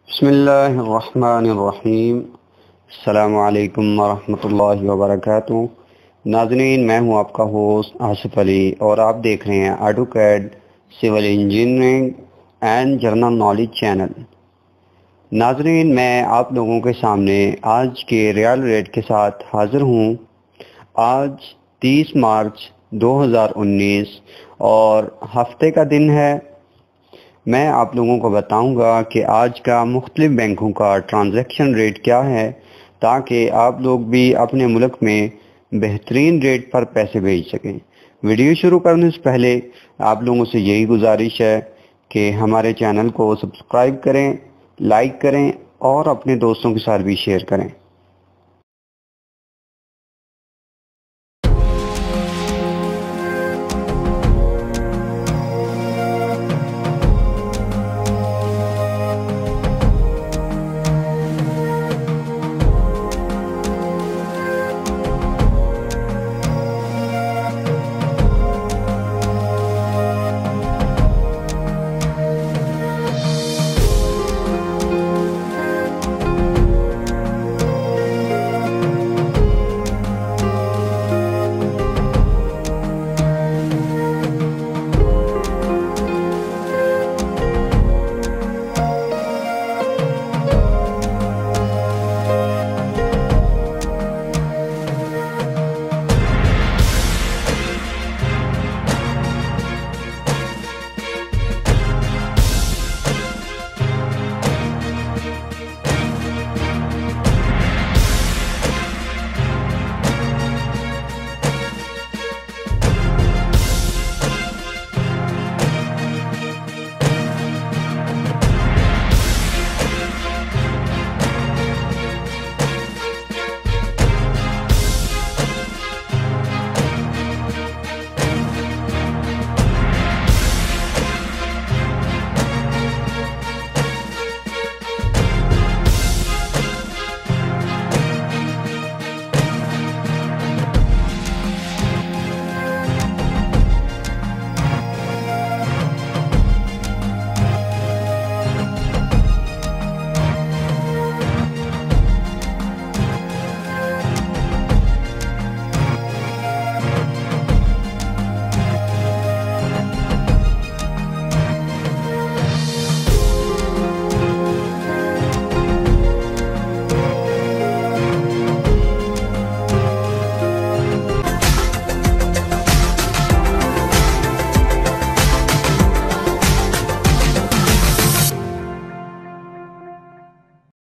بسم اللہ الرحمن الرحیم۔ السلام علیکم ورحمۃ اللہ وبرکاتہ۔ ناظرین، میں ہوں آپ کا ہوسٹ آصف علی اور آپ دیکھ رہے ہیں AutoCAD civil engineering and general knowledge channel. ناظرین، میں آپ لوگوں کے سامنے آج کے ریال ریٹ کے ساتھ حاضر ہوں۔ آج 30 مارچ 2019 اور ہفتے کا دن ہے۔ میں آپ لوگوں کو بتاؤں گا کہ آج کا مختلف بینکوں کا ٹرانزیکشن ریٹ کیا ہے، تاکہ آپ لوگ بھی اپنے ملک میں بہترین ریٹ پر پیسے بھیج سکیں۔ ویڈیو شروع کرنے سے پہلے آپ لوگوں سے یہی گزارش ہے کہ ہمارے چینل کو سبسکرائب کریں، لائک کریں اور اپنے دوستوں کے ساتھ بھی شیئر کریں۔